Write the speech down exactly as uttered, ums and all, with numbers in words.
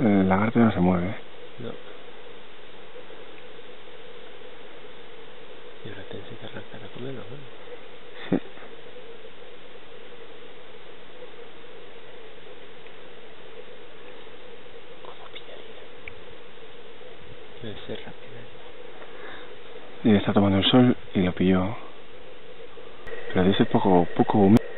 el lagarto no se mueve. No. Y ahora tienes que arrancar a comerlo, ¿no? Sí. ¿Cómo pillaría? Debe ser rápido. Y está tomando el sol y lo pilló. Pero dice poco, poco húmedo.